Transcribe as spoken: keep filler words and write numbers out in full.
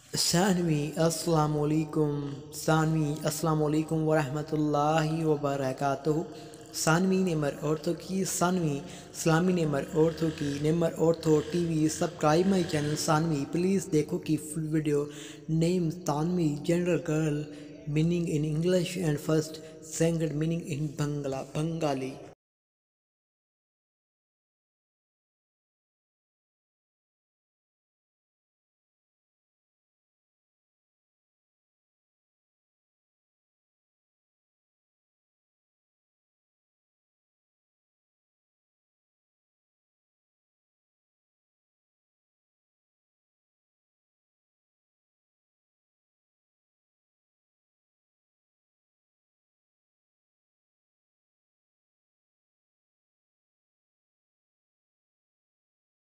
सानवी अस्सलाम वालेकुम सानवी अस्सलाम वालेकुम वरहमतुल्लाहि वबरकातुहू सानवी नेमर ऑर्थो की सानवी इस्लामी नेमर ऑर्थो की नेमर ऑर्थो TV subscribe my channel Saanvi please देखो की full video name Tanvi general girl meaning in English and first second meaning in Bangla Bengali.